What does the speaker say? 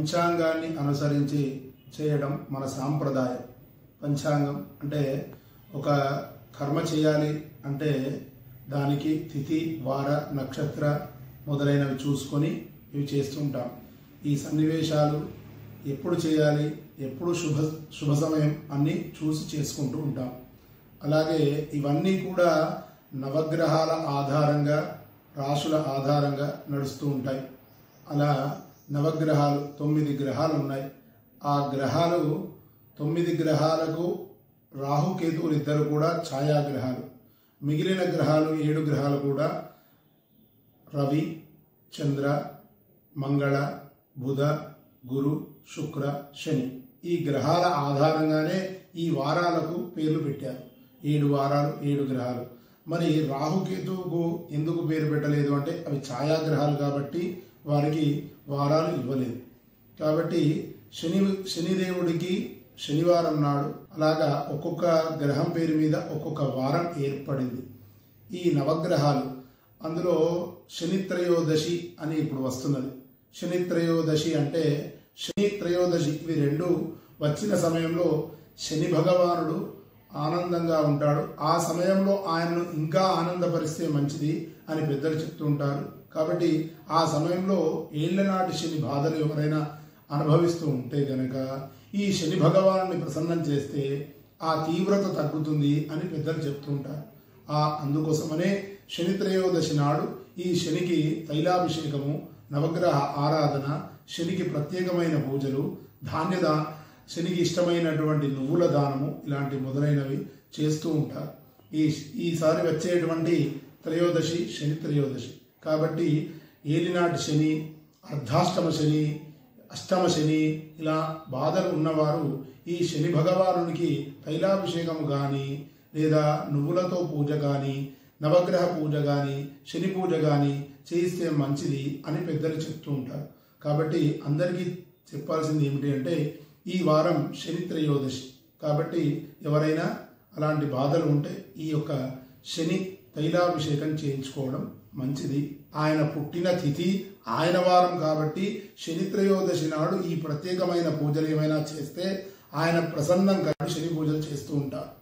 పంచాంగాన్ని అనుసరించి చేయడం మన సాంప్రదాయం. పంచాంగం అంటే ఒక కర్మ చేయాలి అంటే దానికి తిథి, వార, నక్షత్ర మొదలైనవి చూసుకొని ఇవి చేస్తుంటాం. ఈ సన్నివేశాలు ఎప్పుడు చేయాలి, ఎప్పుడు శుభ సమయం అన్నీ చూసి చేసుకుంటూ ఉంటాం. అలాగే ఇవన్నీ కూడా నవగ్రహాల ఆధారంగా, రాశుల ఆధారంగా నడుస్తూ ఉంటాయి. అలా నవగ్రహాలు 9 గ్రహాలు ఉన్నాయి. ఆ గ్రహాలు 9 గ్రహాలకు రాహుకేతువులు ఇద్దరు కూడా ఛాయాగ్రహాలు. మిగిలిన గ్రహాలు 7 గ్రహాలు కూడా రవి, చంద్ర, మంగళ, బుధ, గురు, శుక్ర, శని. ఈ గ్రహాల ఆధారంగానే ఈ వారాలకు పేర్లు పెట్టారు. 7 వారాలు, 7 గ్రహాలు. మరి రాహుకేతువుకు ఎందుకు పేరు పెట్టలేదు అంటే అవి ఛాయాగ్రహాలు కాబట్టి వారికి వారాలు ఇవ్వలేదు. కాబట్టి శనిదేవుడికి శనివారం నాడు అలాగా ఒక్కొక్క గ్రహం పేరు మీద ఒక్కొక్క వారం ఏర్పడింది. ఈ నవగ్రహాలు అందులో శని త్రయోదశి అని ఇప్పుడు వస్తున్నది. శని త్రయోదశి అంటే శని త్రయోదశి ఇవి రెండు వచ్చిన సమయంలో శని భగవానుడు ఆనందంగా ఉంటాడు. ఆ సమయంలో ఆయనను ఇంకా ఆనందపరిస్తే మంచిది అని పెద్దలు చెప్తూ ఉంటారు. కాబట్టి ఆ సమయంలో ఏళ్లనాటి శని బాధలు ఎవరైనా అనుభవిస్తూ ఉంటే గనక ఈ శని భగవాను ప్రసన్నం చేస్తే ఆ తీవ్రత తగ్గుతుంది అని పెద్దలు చెప్తూ ఉంటారు. అందుకోసమనే శని త్రయోదశి నాడు ఈ శనికి తైలాభిషేకము, నవగ్రహ ఆరాధన, శనికి ప్రత్యేకమైన పూజలు, శనికి ఇష్టమైనటువంటి నువ్వుల దానము ఇలాంటి మొదలైనవి చేస్తూ ఉంటారు. ఈసారి వచ్చేటువంటి త్రయోదశి శని త్రయోదశి కాబట్టి ఏలినాటి శని, అర్ధాష్టమ శని, అష్టమ శని ఇలా బాధలు ఉన్నవారు ఈ శని భగవానునికి తైలాభిషేకము కానీ లేదా నువ్వులతో పూజ కానీ, నవగ్రహ పూజ కానీ, శని పూజ కానీ చేయిస్తే మంచిది అని పెద్దలు చెప్తూ ఉంటారు. కాబట్టి అందరికీ చెప్పాల్సింది ఏమిటి అంటే ఈ వారం శని త్రయోదశి కాబట్టి ఎవరైనా అలాంటి బాధలు ఉంటే ఈ యొక్క శని తైలాభిషేకం చేయించుకోవడం మంచిది. ఆయన పుట్టిన తిథి ఆయన వారం కాబట్టి శని త్రయోదశి నాడు ఈ ప్రత్యేకమైన పూజలు ఏమైనా చేస్తే ఆయన ప్రసన్నం కలిగి శని పూజలు చేస్తూ ఉంటారు.